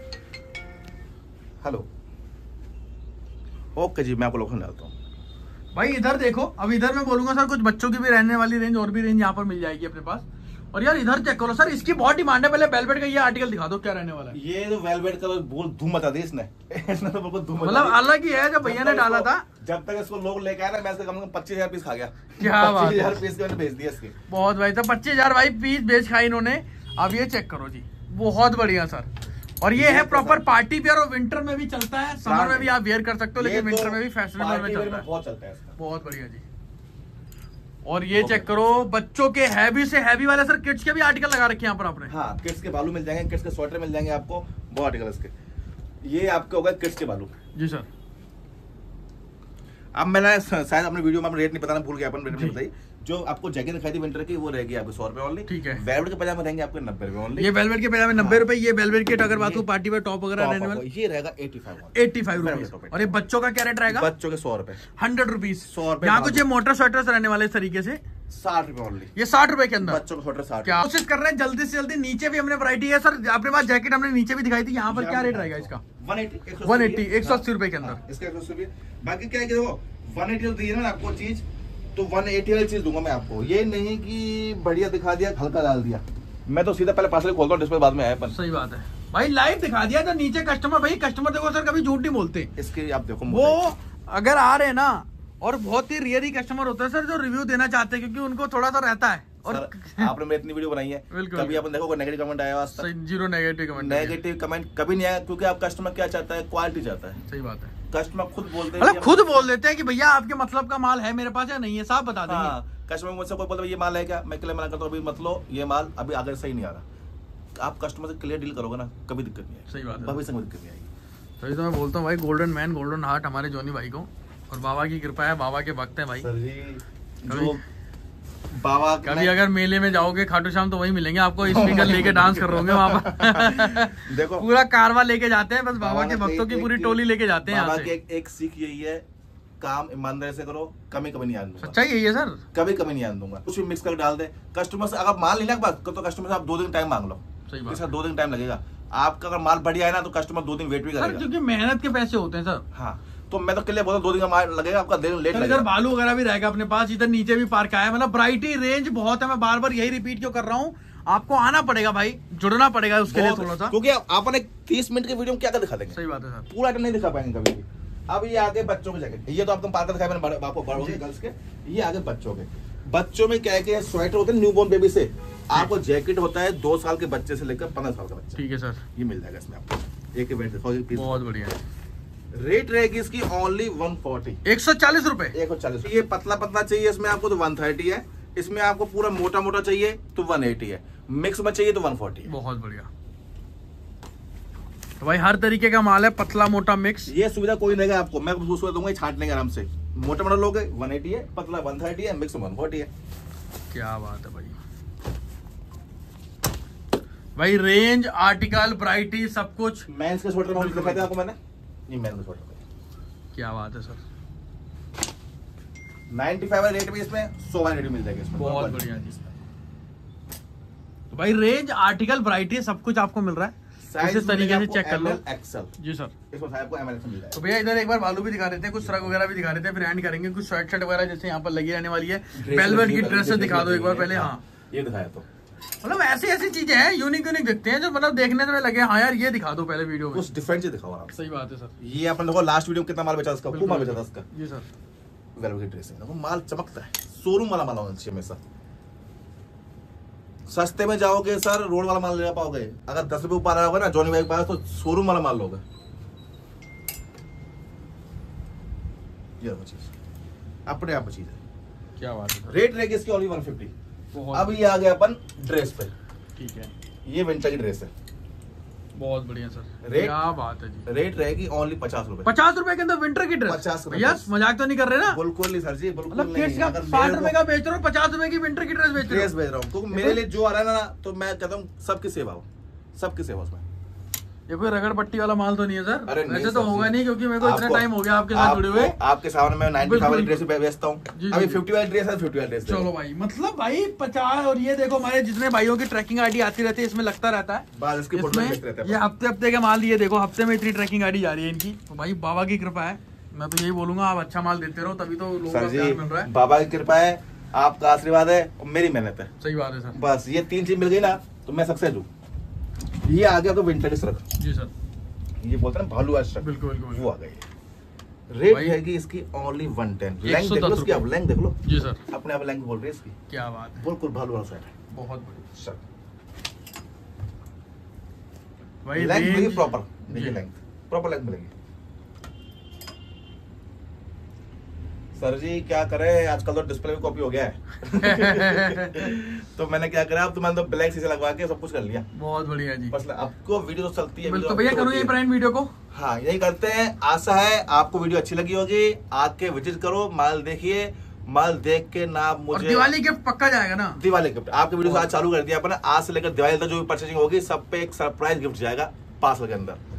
हेलो, ओके जी, मैं आपको लोकेशन डालता हूँ। भाई इधर देखो, अब इधर मैं बोलूंगा सर कुछ बच्चों की भी रहने वाली रेंज और भी रेंज यहाँ पर मिल जाएगी अपने पास। और यार इधर चेक करो सर, इसकी बहुत डिमांड है। पहले वेलवेट का ये आर्टिकल दिखा दो, क्या रहने वाला है। ये तो वेलवेट का बोल धूम मचा दी इसने इसने तो बिल्कुल धूम मचा मतलब दी। अलग ही है, जब भैया ने डाला था। जब तक इसको लोग लेके आए ना, मैं इसका कम से कम पच्चीस हजार पीस खा गया। क्या बात पच्चीस है। हजार पीस के मैंने भेज दिया इसके। बहुत भाई, तो पच्चीस हजार भाई पीस बेच खाई इन्होंने। अब ये चेक करो जी, बहुत बढ़िया सर। और ये है प्रॉपर पार्टी वेयर, और विंटर में भी चलता है, समर में भी आप वेयर कर सकते हो, लेकिन विंटर में भी फेस्टिवल में चलता है। बहुत चलता है इसका। बहुत बढ़िया जी। और ये चेक करो, बच्चों के हैवी से हैवी वाले सर किड्स के भी आर्टिकल लगा रखे हैं यहाँ पर आपने। हाँ, किड्स के बालू मिल जाएंगे, किड्स के स्वेटर मिल जाएंगे आपको, बहुत आर्टिकल इसके। ये आपके हो गए किड्स के बालू। जी सर। अब मैंने शायद अपने वीडियो में रेट नहीं बताना भूल गया, अपन रेट नहीं बताई। जो आपको जैकेट दिखाई थी विंटर की, वो रहेगी आपको सौ रुपए ओनली। ठीक है। वेलवेट के पजामे रहेंगे आपको नब्बे रुपए ओनली। ये वेलवेट के पजामे नब्बे रुपए, ये वेलवेट के अगर बात हो पार्टी वेयर टॉप वगैरह रहने वाले, ये रहेगा eighty five eighty five rupees. और ये बच्चों का क्या रेट रहेगा? बच्चों के सौ रुपए, हंड्रेड रुपीज। सौ रुपए। यहाँ कुछ ये मोटर स्वेटर्स रहने वाले इस तरीके से, साठ रुपए ओनली। ये साठ रुपए के अंदर बच्चों का स्वेटर साठ। क्या कोशिश कर रहे हैं जल्दी से जल्दी। नीचे भी हमने वैरायटी है सर, अपने पास जैकेट हमने नीचे भी दिखाई थी। यहाँ पर क्या रेट रहेगा इसका? वन एटी वन एट्टी एक सौ अस्सी रुपए के अंदर इसका। एक सौ अस्सी। बाकी क्या है कि देखो वन एटी दी है ना आपको चीज, तो वन एटी वाली चीज दूंगा मैं आपको। ये नहीं कि बढ़िया दिखा दिया हल्का डाल दिया। मैं तो सीधा पहले पार्सल खोलता हूँ, डिस्प्ले बाद में आया। पर सही बात है भाई, लाइव दिखा दिया। तो नीचे कस्टमर, भाई कस्टमर देखो सर कभी झूठ नहीं बोलते। इसके आप देखो, वो अगर आ रहे हैं ना, और बहुत ही रियर ही कस्टमर होता है सर जो रिव्यू देना चाहते हैं, क्योंकि उनको थोड़ा सा रहता है। और आपने मेरी इतनी वीडियो बनाई है, कभी आपने देखो नेगेटिव कमेंट आया? आज तक zero negative comment. Negative comment कभी नहीं आया, क्योंकि आप कस्टमर क्या चाहता है? क्वालिटी चाहता है। सही बात है। कस्टमर खुद बोलते हैं, मतलब खुद बोल देते हैं कि भैया आपके मतलब का माल है मेरे पास या नहीं है, साफ बता देंगे। हाँ, कस्टमर मुझसे कोई बोलता है ये माल है क्या, मैं क्लियर मना करता हूँ, अभी मत लो ये माल, अभी आगे सही नहीं आ रहा। आप कस्टमर से क्लियर डील करोगे ना, कभी दिक्कत नहीं आएगी। सही बात है। भविष्य में दिक्कत नहीं आएगी। तभी तो मैं बोलता हूँ भाई, गोल्डन मैन गोल्डन हार्ट हमारे जॉनी भाई को, और बाबा की कृपा है, बाबा के भक्त है भाई। सर जी, जो बाबा कभी अगर मेले में जाओगे खाटू श्याम तो वही मिलेंगे आपको, स्पीकर लेके डांस कर रहे वहाँ पर। देखो पूरा कारवा लेके जाते हैं, बस बाबा के भक्तों की पूरी टोली लेके जाते हैं। बाबा की एक, एक सीख यही है, काम ईमानदारी से करो, कमी कभी नहीं आने दूंगा। सच्चाई यही है सर, कभी कमी नहीं आने दूंगा। कुछ भी मिक्स कर डाल दे। कस्टमर से अगर माल लेना बात तो कस्टमर से आप दो दिन टाइम मांग लो। सही बात इसका दो दिन टाइम लगेगा। आपका अगर माल बढ़िया है ना, तो कस्टमर दो दिन वेट भी सर, करेगा, क्योंकि मेहनत के पैसे होते हैं सर। हाँ, तो मैं तो क्लियर बोलता हूँ, दो दिन का माल लगेगा आपका, दिन लेट लगेगा। इधर बालू वगैरह भी रहेगा अपने पास, इधर नीचे भी पार्क आया। मतलब वैरायटी रेंज बहुत है। मैं बार बार यही रिपीट क्यों कर रहा हूँ, आपको आना पड़ेगा भाई, जुड़ना पड़ेगा उसके लिए थोड़ा सा, क्योंकि आपने तीस मिनट के वीडियो में क्या क्या दिखा देंगे। सही बात है सर, पूरा नहीं दिखा पाएंगे कभी भी। अब ये आगे बच्चों के जैकेट, ये तो आपको पार्कर दिखाया मैंने, आपको बड़ों के गर्ल्स के। ये आगे बच्चों के, बच्चों में क्या है कि स्वेटर होते हैं न्यूबॉर्न बेबी से, आपको जैकेट होता है दो साल के बच्चे से लेकर पंद्रह साल का बच्चा। ठीक है सर, ये मिल जाएगा इसमें आपको। एक वेट दिखाओ, एक पीस बहुत बढ़िया। रेट रहेगी इसकी ओनली वन फोर्टी, एक सौ चालीस रुपए। एक सौ चालीस। ये पतला पतला चाहिए इसमें आपको तो वन थर्टी है। इसमें आपको पूरा मोटा मोटा चाहिए तो वन एटी है। मिक्स में चाहिए तो वन फोर्टी है। बहुत बढ़िया। तो भाई हर तरीके का माल है, पतला मोटा मिक्स। ये सुविधा कोई नहीं है आपको, मैं सुविधा दूंगा छांटने के आराम से। मोटा मोटा लोगे वन एटी है, पतला वन थर्टी है, मिक्स वन फोर्टी है। क्या बात है भाई। भाई रेंज, आर्टिकल, वैरायटी सब कुछ। मेंस के स्वेटर में दिखाया था आपको मैंने, ये मेंस का स्वेटर। क्या बात है सर, नाइन्टी फाइव रेट में इसमें सौ रेट मिल जाएगा इसमें। बहुत बढ़िया जी। तो भाई रेंज, आर्टिकल, वैरायटी सब कुछ आपको मिल रहा है। इस तरीके से चेक कर लो। एक्सेल जी सर। इसमें आपको एम एल एक्सेल मिल जाएगा। तो भैया इधर एक बार बालू भी दिखा देते हैं, कुछ श्रग वगैरह भी दिखा देते हैं, फिर एंड करेंगे। कुछ शर्ट शर्ट वगैरह जैसे यहाँ पर लगी रहने वाली है। वेलवेट की ड्रेसेस दिखा दो एक बार पहले। हाँ, ये दिखाया तो मतलब ऐसी ऐसी चीजें हैं, यूनिक यूनिक दिखते हैं, जो मतलब देखने में लगे हाँ यार ये दिखा दो पहले वीडियो में। कुछ डिफरेंट चीज दिखाओ आप। सही बात है सर। ये अपन देखो लास्ट वीडियो में कितना माल बेचा इसका, खूब माल बेचा था इसका। जी सर। वेलवेट की ड्रेस है, देखो माल चमकता है, शोरूम वाला माल होना चाहिए हमेशा। सस्ते में जाओगे सर, रोड वाला माल ले पाओगे। अगर दस रुपए ऊपर आओगे ना जॉनी भाई के पास, तो शोरूम वाला माल लोगे। ये देखो चीज अपने आप चीज है। क्या बात है। रेट रहेगी इसकी ओनली वन फिफ्टी। बहुत अब ये आ गया अपन ड्रेस पे। ठीक है, ये विंटर की ड्रेस है। बहुत बढ़िया सर। रेट? क्या बात है जी। रेट रहेगी ओनली पचास रुपए। पचास रुपए के अंदर विंटर की ड्रेस। पचास रुपए। भैया मजाक तो नहीं कर रहे ना? बिल्कुल नहीं सर जी, बिल्कुल मतलब नहीं। किड्स का अगर साठ मेरे रुपए को का बेच रहे हो, पचास रुपए की विंटर की ड्रेस बेच रहे ड्रेस हो। बेच रहा हूँ, क्योंकि मेरे लिए जो आ रहा है ना, तो मैं कहता हूँ सबकी सेवा हो, सबकी सेवा उसमें। ये कोई रगड़ पट्टी वाला माल तो नहीं है सर? अरे नहीं वैसे तो सर होगा जी। नहीं, क्योंकि मेरे को इतना आपको- टाइम हो गया आपके साथ जुड़े हुए। आपको- आपके सामने मैं नाइनटी बिल्कुल। वाली ड्रेस बेचता हूँ, जी, अभी जी। फिफ्टी वाली ड्रेस है, फिफ्टी वाली ड्रेस चलो भाई, मतलब भाई पचास, और ये देखो हमारे जितने भाइयों की ट्रैकिंग आईडी आती रहती है, इसमें लगता रहता है। बाद इसकी फोटो इसमें देखते रहते हैं ये हफ्ते हफ्ते के माल, ये देखो हफ्ते में इतनी ट्रैकिंग आईडी जा रही है इनकी, तो भाई बाबा की कृपा है। मैं तो यही बोलूंगा, आप अच्छा माल देते रहो, तभी तो लोगों सर का जी। प्यार मिल रहा है। बाबा की कृपा है, आपका आशीर्वाद है और मेरी मेहनत है, सही बात है सर। बस ये तीन चीज मिल गई ना तो मैं सक्सेस हूँ। ये आ गया तो विंटर स्ट्रक, जी सर, ये बोलते हैं ना भालू स्ट्रक, बिल्कुल बिल्कुल। वो आ गई। रेट भाई- है कि इसकी ओनली वन टेन। एक लेंथ सौ देख लो दस इसकी, अब रुपए। लेंथ देख लो, जी सर, अपने आप लेंथ बोल रही है इसकी, क्या बात है, बिल्कुल भालू वाला सेट है बहुत बढ़िया सर। भाई। लेंथ मिलेगी रेंज- प्रॉपर, जी। देखिए लेंथ प्रॉपर लेंथ मिलेगी। सर जी क्या करे, आजकल तो डिस्प्ले भी कॉपी हो गया है तो मैंने क्या करा, अब तो मैंने तो ब्लैक शीशे लगवा के सब कुछ कर लिया। बहुत बढ़िया जी। बस आपको वीडियो तो चलती है, बिल्कुल, वीडियो तो भैया upload करूँ होती ये है। ब्रांड वीडियो को। हाँ यही करते हैं, आशा है आपको वीडियो अच्छी लगी होगी। आके विजिट करो, माल देखिए, माल देख के ना और मुझे दिवाली गिफ्ट पक्का जाएगा ना? दिवाली गिफ्ट आपके वीडियो से आज चालू कर दिया अपने, आज से लेकर दिवाली तक जो भी परचेजिंग होगी सब पे एक सरप्राइज गिफ्ट जाएगा पार्सल के अंदर।